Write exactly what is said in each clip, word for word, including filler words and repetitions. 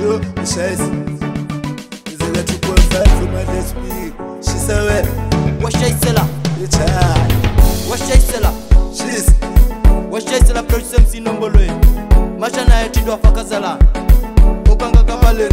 Sure, she's is a little perfect for my S P. She said, What should I sell her? it's hard. What should I sell her? She's What should I sell her? Produce M C number one. Machana ya tido afakazala. Ukanga kapale.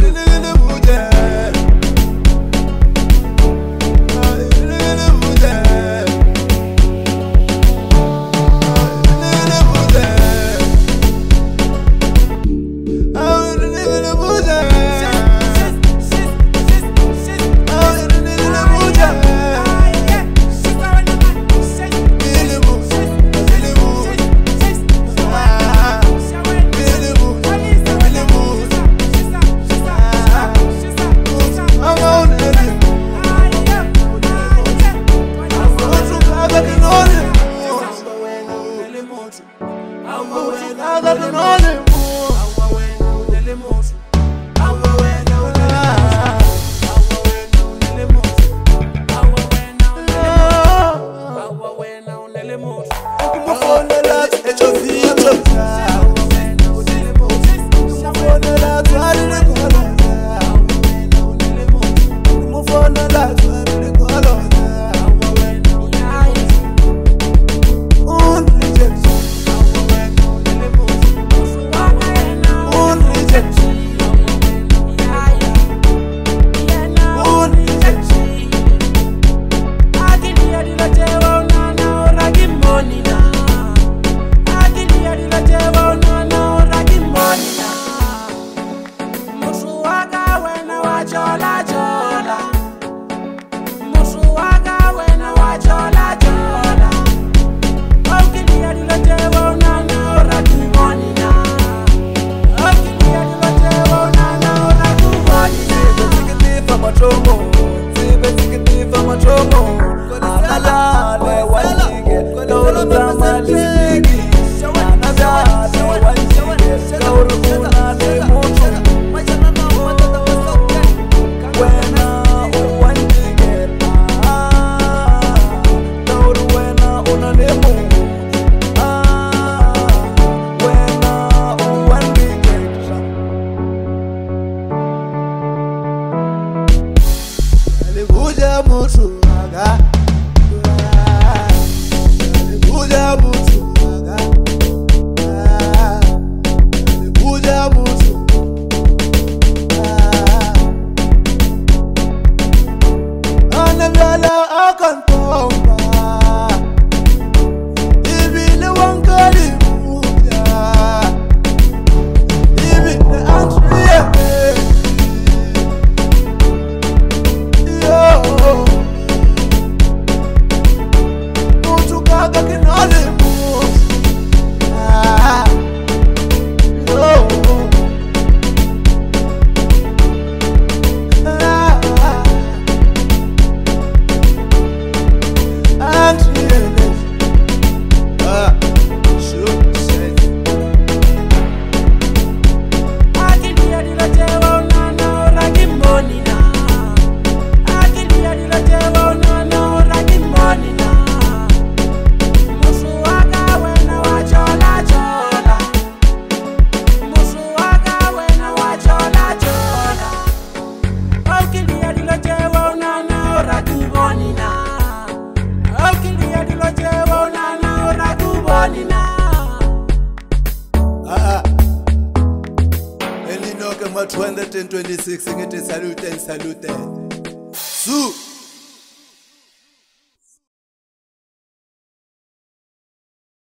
two hundred twenty-six, ngithi salute and salute. Su